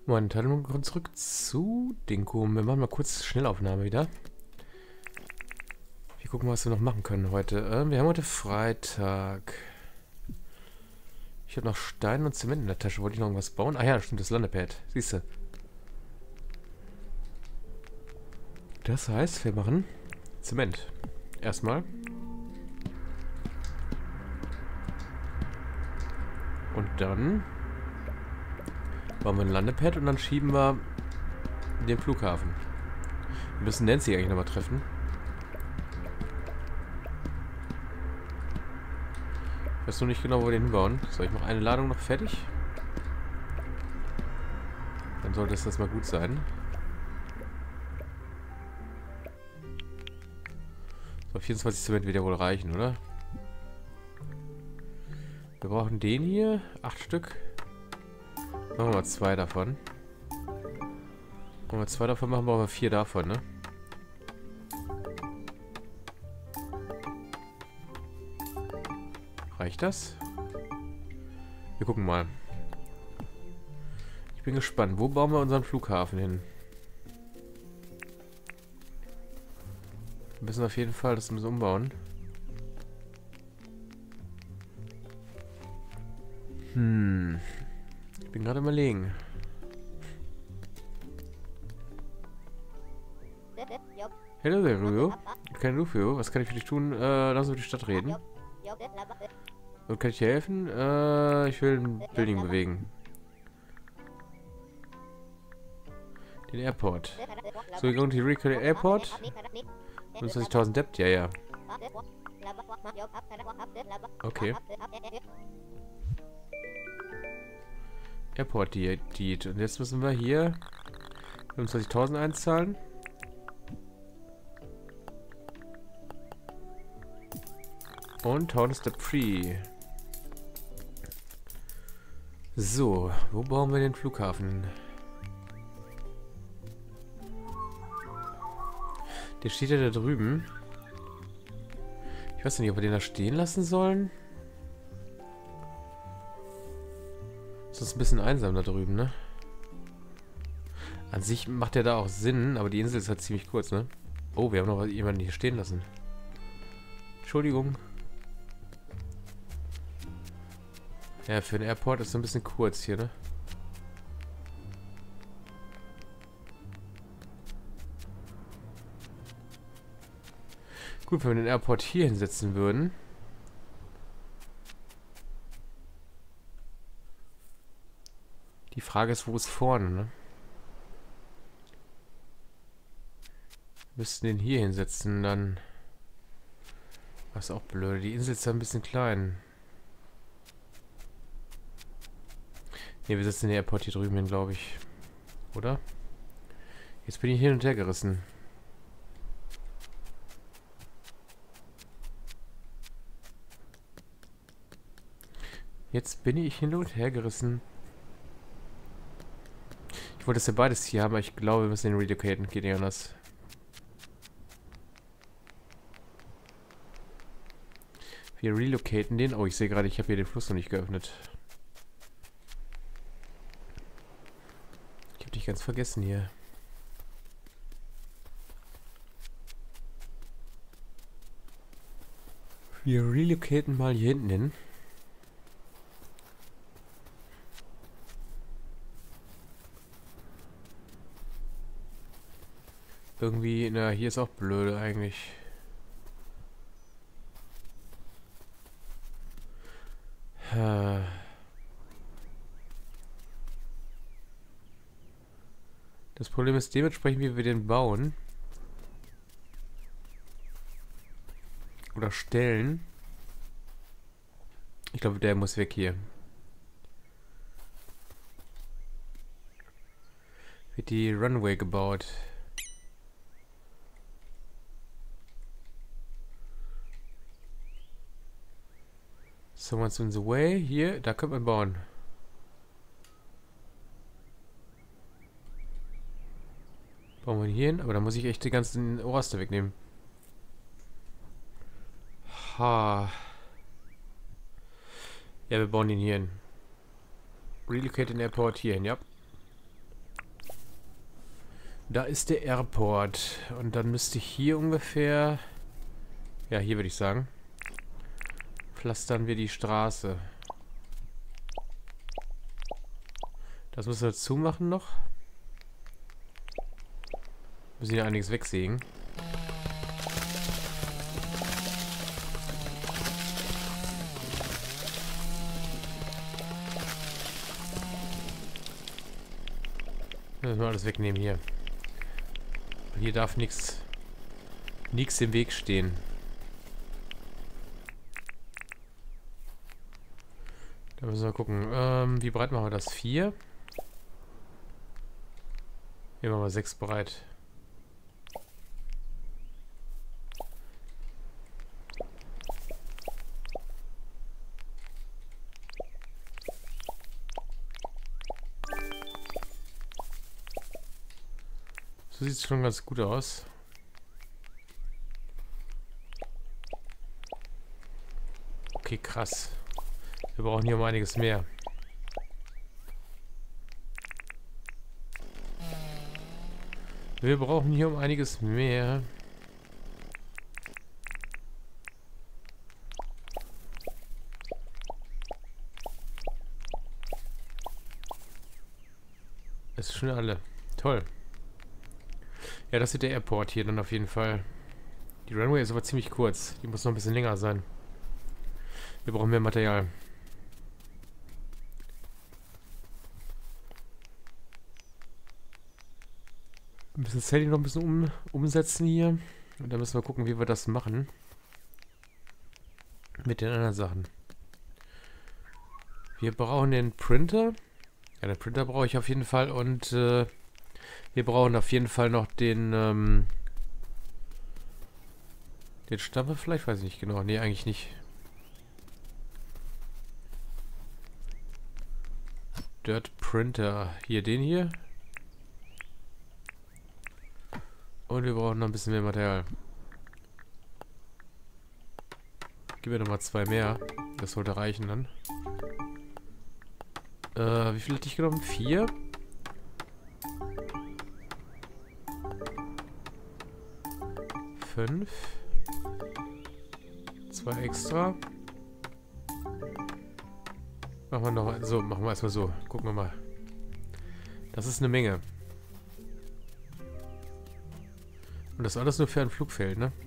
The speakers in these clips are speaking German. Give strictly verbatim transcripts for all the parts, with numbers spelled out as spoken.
Moin, dann kommen wir zurück zu Dinko. Wir machen mal kurz Schnellaufnahme wieder. Wir gucken, was wir noch machen können heute. Äh, wir haben heute Freitag. Ich habe noch Stein und Zement in der Tasche. Wollte ich noch irgendwas bauen? Ah ja, stimmt, das Landepad. Siehst du. Das heißt, wir machen Zement. Erstmal. Und dann bauen wir ein Landepad und dann schieben wir den Flughafen. Wir müssen Nancy eigentlich nochmal treffen. Ich weiß nur nicht genau, wo wir den hinbauen. So, ich mache eine Ladung noch fertig. Dann sollte es das mal gut sein. So, vierundzwanzig Zement wird ja wohl reichen, oder? Wir brauchen den hier. Acht Stück. Machen wir mal zwei davon. Wenn wir zwei davon machen, brauchen wir vier davon, ne? Reicht das? Wir gucken mal. Ich bin gespannt. Wo bauen wir unseren Flughafen hin? Wir müssen auf jeden Fall das müssen umbauen. Hm. Ich bin gerade überlegen. Hello there, Ryo. Kein Rufio. Was kann ich für dich tun? Äh, lass uns über die Stadt reden. Und kann ich dir helfen? Äh, ich will ein Building bewegen. Den Airport. So, we're going to recreate Airport. fünfundzwanzigtausend Debt, ja, ja. Okay. Airport Deed. Und jetzt müssen wir hier fünfundzwanzigtausend einzahlen. Und Town Step Free. So, wo bauen wir den Flughafen? Der steht ja da drüben. Ich weiß nicht, ob wir den da stehen lassen sollen. Das ist ein bisschen einsam da drüben, ne? An sich macht der da auch Sinn, aber die Insel ist halt ziemlich kurz, ne? Oh, wir haben noch jemanden hier stehen lassen. Entschuldigung. Ja, für den Airport ist es ein bisschen kurz hier, ne? Gut, wenn wir den Airport hier hinsetzen würden. Die Frage ist, wo ist vorne, ne? Wir müssten den hier hinsetzen, dann... Das ist auch blöd. Die Insel ist ja ein bisschen klein. Ne, wir setzen den Airport hier drüben hin, glaube ich. Oder? Jetzt bin ich hin und her gerissen. Jetzt bin ich hin und her gerissen. Ich wollte das ja beides hier haben, aber ich glaube, wir müssen den relocaten. Geht nicht anders. Wir relocaten den. Oh, ich sehe gerade, ich habe hier den Fluss noch nicht geöffnet. Ich habe dich ganz vergessen hier. Wir relocaten mal hier hinten hin. Irgendwie, na, hier ist auch blöde eigentlich. Das Problem ist dementsprechend, wie wir den bauen. Oder stellen. Ich glaube, der muss weg hier. Wird die Runway gebaut. Someone's in the way. Hier, da könnte man bauen. Bauen wir hier hin, aber da muss ich echt die ganzen Ohrraster wegnehmen. Ha. Ja, wir bauen den hier hin. Relocate den Airport hier hin, ja. Da ist der Airport. Und dann müsste ich hier ungefähr... Ja, hier würde ich sagen. Pflastern wir die Straße. Das müssen wir dazu machen noch. Müssen hier einiges wegsägen. Müssen wir alles wegnehmen hier. Hier darf nichts nichts im Weg stehen. Da müssen wir gucken. Ähm, wie breit machen wir das? Vier? Hier machen wir sechs breit. So sieht es schon ganz gut aus. Okay, krass. Wir brauchen hier um einiges mehr. Wir brauchen hier um einiges mehr. Es ist schon alle. Toll. Ja, das ist der Airport hier dann auf jeden Fall. Die Runway ist aber ziemlich kurz. Die muss noch ein bisschen länger sein. Wir brauchen mehr Material. Wir müssen das Handy noch ein bisschen um, umsetzen hier. Und dann müssen wir gucken, wie wir das machen. Mit den anderen Sachen. Wir brauchen den Printer. Ja, den Printer brauche ich auf jeden Fall. Und äh, wir brauchen auf jeden Fall noch den... Ähm, den Stampfer vielleicht? Weiß ich nicht genau. Nee, eigentlich nicht. Dirt Printer. Hier, den hier. Und wir brauchen noch ein bisschen mehr Material. Gib mir nochmal zwei mehr. Das sollte reichen dann. Äh, wie viel hatte ich genommen? Vier? Fünf. Zwei extra. Machen wir noch so, machen wir erstmal so. Gucken wir mal. Das ist eine Menge. Und das alles nur für ein Flugfeld, ne?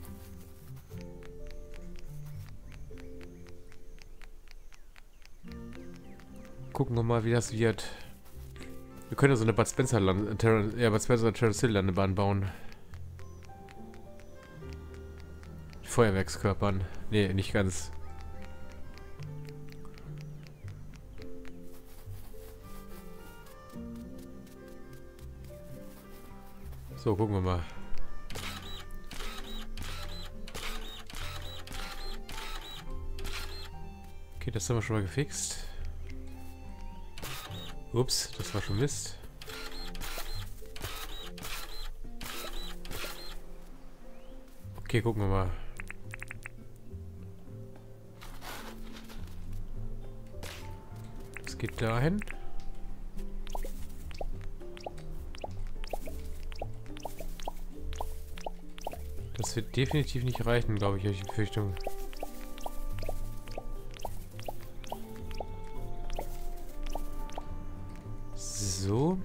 Gucken wir mal, wie das wird. Wir können ja so eine Bud Spencer Land äh, ja, Bud Spencer Terrace Hill Landebahn bauen. Feuerwerkskörpern. Nee, nicht ganz. So, gucken wir mal. Okay, das haben wir schon mal gefixt. Ups, das war schon Mist. Okay, gucken wir mal. Das geht dahin. Das wird definitiv nicht reichen, glaube ich, habe ich die Befürchtung. So.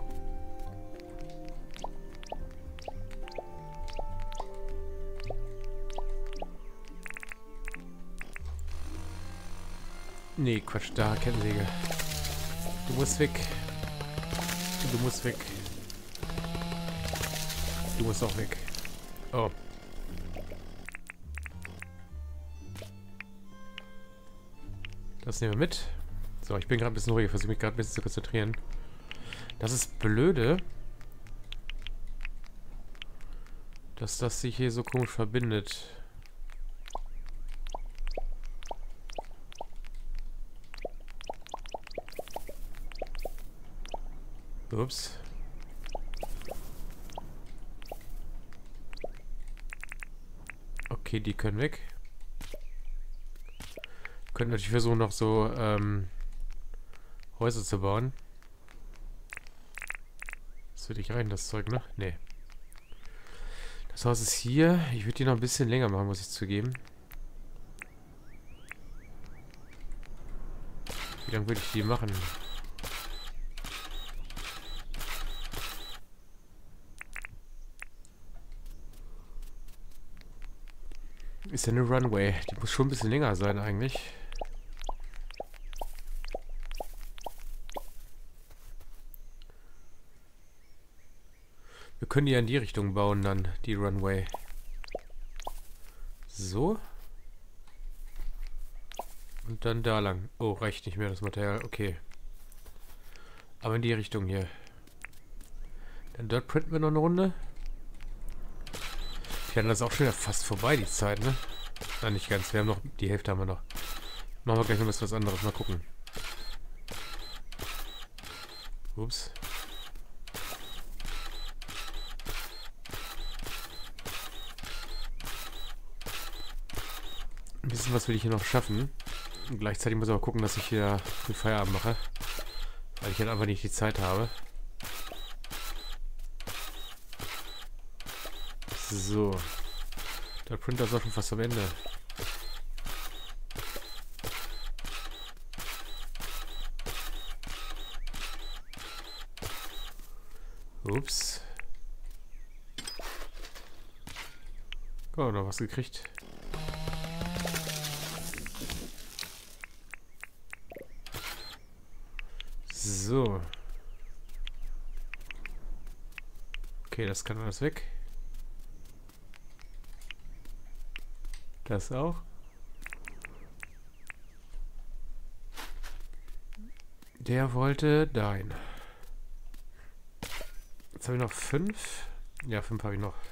Nee, Quatsch, da, Kettensäge. Du musst weg. Du musst weg. Du musst auch weg. Oh. Das nehmen wir mit. So, ich bin gerade ein bisschen ruhig. Ich versuche mich gerade ein bisschen zu konzentrieren. Das ist blöde, dass das sich hier so komisch verbindet. Ups. Okay, die können weg. Wir können natürlich versuchen, noch so ähm, Häuser zu bauen. Das wird nicht rein, das Zeug, ne? Nee. Das Haus ist hier. Ich würde die noch ein bisschen länger machen, muss ich zugeben. Wie lange würde ich die machen? Ist ja eine Runway. Die muss schon ein bisschen länger sein eigentlich. Wir können die ja in die Richtung bauen dann, die Runway. So. Und dann da lang. Oh, reicht nicht mehr das Material. Okay. Aber in die Richtung hier. Dann dort printen wir noch eine Runde. Ja, dann ist auch schon wieder fast vorbei, die Zeit, ne? Nein, nicht ganz. Wir haben noch... Die Hälfte haben wir noch. Machen wir gleich noch was anderes. Mal gucken. Ups. Ein bisschen was will ich hier noch schaffen. Und gleichzeitig muss ich aber gucken, dass ich hier den Feierabend mache. Weil ich halt einfach nicht die Zeit habe. So. Der Printer ist auch schon fast am Ende. Ups. Oh, noch was gekriegt. So. Okay, das kann alles weg. Das auch. Der wollte dahin. Jetzt habe ich noch fünf. Ja, fünf habe ich noch.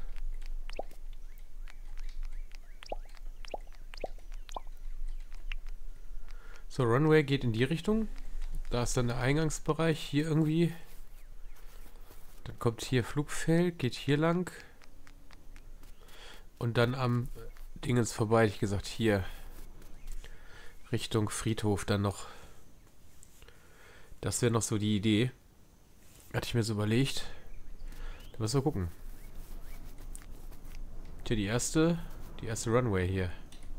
So, Runway geht in die Richtung. Da ist dann der Eingangsbereich hier irgendwie. Dann kommt hier Flugfeld, geht hier lang. Und dann am Dingens vorbei, hätte ich gesagt, hier. Richtung Friedhof dann noch. Das wäre noch so die Idee. Hatte ich mir so überlegt. Da müssen wir gucken. Tja, die erste, die erste Runway hier.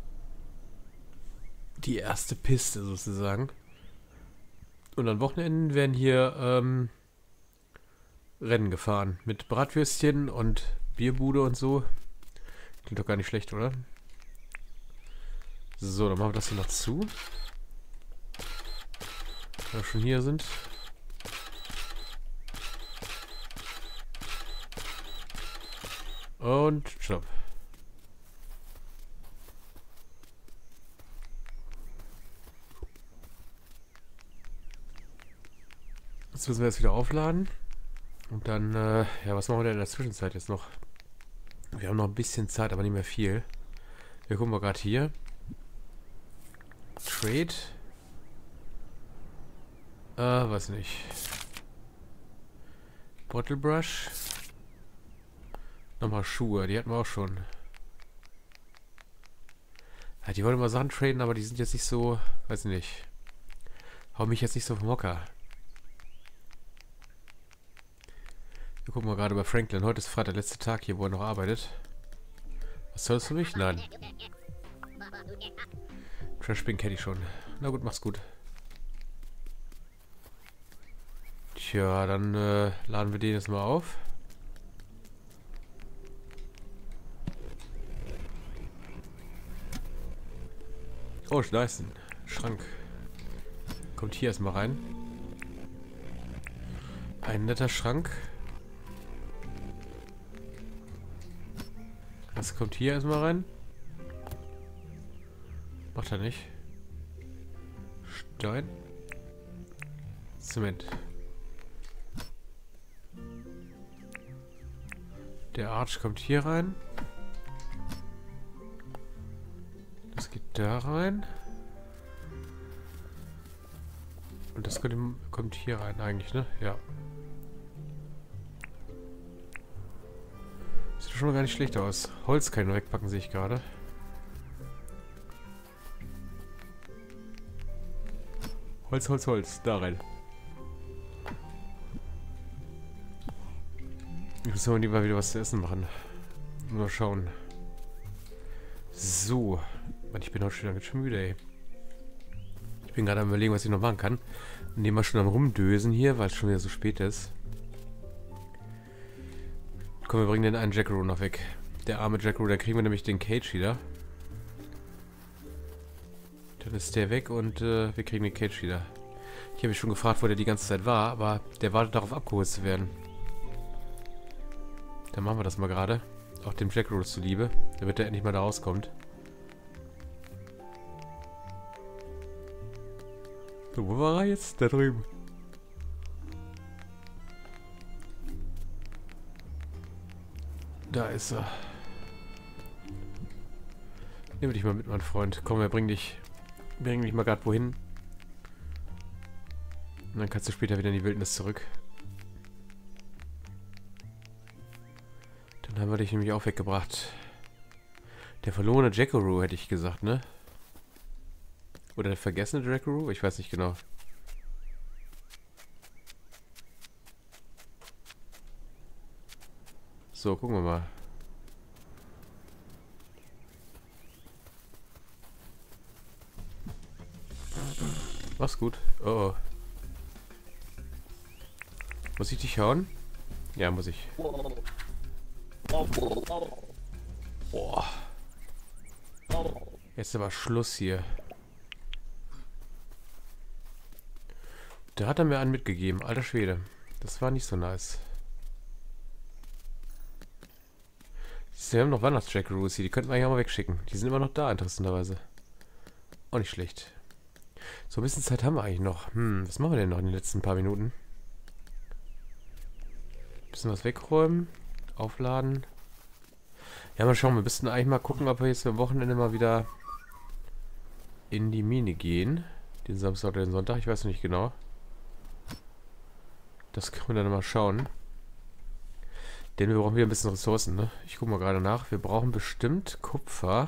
Die erste Piste sozusagen. Und an Wochenenden werden hier ähm, Rennen gefahren. Mit Bratwürstchen und Bierbude und so. Klingt doch gar nicht schlecht, oder? So, dann machen wir das hier noch zu. Wenn wir schon hier sind. Und stopp. Jetzt müssen wir jetzt wieder aufladen. Und dann, äh, ja, was machen wir denn in der Zwischenzeit jetzt noch? Wir haben noch ein bisschen Zeit, aber nicht mehr viel. Wir gucken mal gerade hier. Trade. Äh, weiß nicht. Bottle Brush. Nochmal Schuhe, die hatten wir auch schon. Ja, die wollen immer Sachen traden, aber die sind jetzt nicht so, weiß nicht. Hau mich jetzt nicht so vom Hocker. Wir gucken mal gerade bei Franklin. Heute ist Freitag, der letzte Tag hier, wo er noch arbeitet. Was soll das für mich? Nein. Trashbin kenne ich schon. Na gut, mach's gut. Tja, dann äh, laden wir den jetzt mal auf. Oh, da ist ein Schrank. Kommt hier erstmal rein. Ein netter Schrank. Das kommt hier erstmal rein. Macht er nicht. Stein. Zement. Der Arch kommt hier rein. Das geht da rein. Und das kommt, kommt hier rein eigentlich, ne? Ja. Sieht schon mal gar nicht schlecht aus. Holz kann ich noch wegpacken, sehe ich gerade. Holz, Holz, Holz. Da rein. Ich muss aber lieber wieder was zu essen machen. Mal schauen. So. Mann, ich bin heute schon ganz schön müde, ey. Ich bin gerade am Überlegen, was ich noch machen kann. Und nehmen wir schon am Rumdösen hier, weil es schon wieder so spät ist. Komm, wir bringen den einen Jackaroo noch weg. Der arme Jackaroo, da kriegen wir nämlich den Cage wieder. Dann ist der weg und äh, wir kriegen den Cage wieder. Ich habe mich schon gefragt, wo der die ganze Zeit war, aber der wartet darauf, abgeholt zu werden. Dann machen wir das mal gerade. Auch dem Jackaroo zuliebe, damit er endlich mal da rauskommt. So, wo war er jetzt? Da drüben. Da ist er. Nimm dich mal mit, mein Freund. Komm, wir bringen dich, bringen dich mal gerade wohin. Und dann kannst du später wieder in die Wildnis zurück. Dann haben wir dich nämlich auch weggebracht. Der verlorene Jackaroo, hätte ich gesagt, ne? Oder der vergessene Jackaroo? Ich weiß nicht genau. So, gucken wir mal. Mach's gut. Oh, oh. Muss ich dich hauen? Ja, muss ich. Boah. Jetzt aber Schluss hier. Da hat er mir einen mitgegeben. Alter Schwede. Das war nicht so nice. Wir haben noch Weihnachts-Jackaroos hier. Die könnten wir eigentlich auch mal wegschicken. Die sind immer noch da, interessanterweise. Auch nicht schlecht. So ein bisschen Zeit haben wir eigentlich noch. Hm, was machen wir denn noch in den letzten paar Minuten? Bisschen was wegräumen. Aufladen. Ja, mal schauen. Wir müssten eigentlich mal gucken, ob wir jetzt am Wochenende mal wieder in die Mine gehen. Den Samstag oder den Sonntag. Ich weiß noch nicht genau. Das können wir dann mal schauen. Denn wir brauchen wieder ein bisschen Ressourcen, ne? Ich gucke mal gerade nach. Wir brauchen bestimmt Kupfer.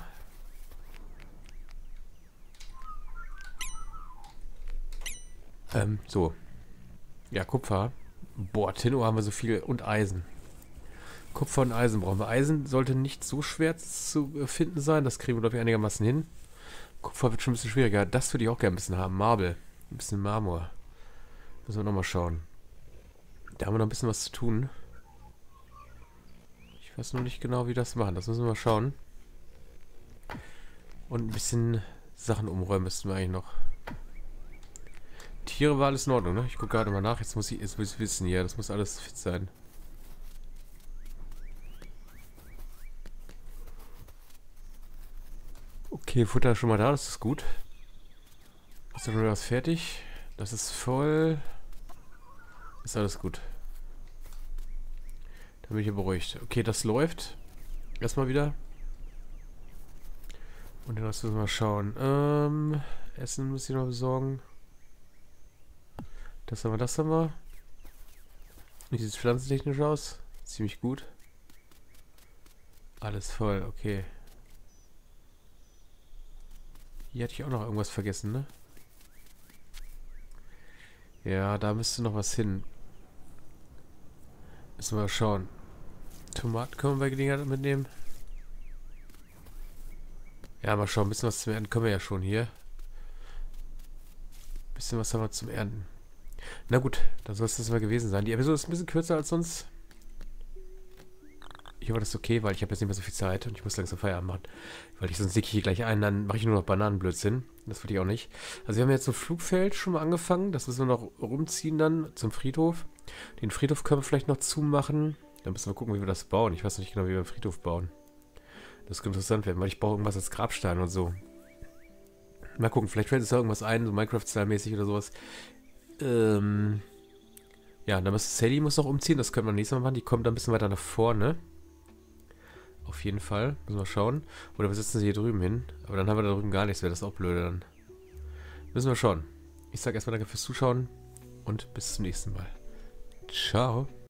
Ähm, so. Ja, Kupfer. Boah, Tinno haben wir so viel. Und Eisen. Kupfer und Eisen brauchen wir. Eisen sollte nicht so schwer zu finden sein. Das kriegen wir, glaube ich, einigermaßen hin. Kupfer wird schon ein bisschen schwieriger. Das würde ich auch gerne ein bisschen haben. Marble. Ein bisschen Marmor. Müssen wir nochmal schauen. Da haben wir noch ein bisschen was zu tun. Ich weiß noch nicht genau, wie das machen. Das müssen wir mal schauen. Und ein bisschen Sachen umräumen müssten wir eigentlich noch. Tiere war alles in Ordnung, ne? Ich gucke gerade mal nach. Jetzt muss ich es wissen hier. Das muss alles fit sein. Okay, Futter ist schon mal da. Das ist gut. Ist da schon was fertig? Das ist voll. Ist alles gut. Dann bin ich hier beruhigt. Okay, das läuft. Erstmal wieder. Und dann müssen wir mal schauen. Ähm, Essen muss ich noch besorgen. Das haben wir, das haben wir. Wie sieht es pflanzentechnisch aus? Ziemlich gut. Alles voll, okay. Hier hatte ich auch noch irgendwas vergessen, ne? Ja, da müsste noch was hin. Müssen wir mal schauen. Tomaten können wir bei Gelegenheit mitnehmen. Ja, mal schauen. Ein bisschen was zum Ernten können wir ja schon hier. Ein bisschen was haben wir zum Ernten. Na gut, dann soll es das mal gewesen sein. Die Episode ist ein bisschen kürzer als sonst. Ich hoffe, das ist okay, weil ich habe jetzt nicht mehr so viel Zeit und ich muss langsam Feierabend machen. Weil ich sonst dicke hier gleich ein, dann mache ich nur noch Bananenblödsinn. Das will ich auch nicht. Also wir haben jetzt so ein Flugfeld schon mal angefangen. Das müssen wir noch rumziehen dann zum Friedhof. Den Friedhof können wir vielleicht noch zumachen. Dann müssen wir gucken, wie wir das bauen. Ich weiß nicht genau, wie wir einen Friedhof bauen. Das könnte interessant werden, weil ich brauche irgendwas als Grabstein und so. Mal gucken, vielleicht fällt uns da irgendwas ein, so Minecraft-Style-mäßig oder sowas. Ähm, ja, dann muss Sally muss noch umziehen, das können wir nächstes Mal machen. Die kommt da ein bisschen weiter nach vorne. Auf jeden Fall, müssen wir schauen. Oder wir setzen sie hier drüben hin. Aber dann haben wir da drüben gar nichts, wäre das auch blöde dann. Müssen wir schauen. Ich sage erstmal danke fürs Zuschauen und bis zum nächsten Mal. Ciao.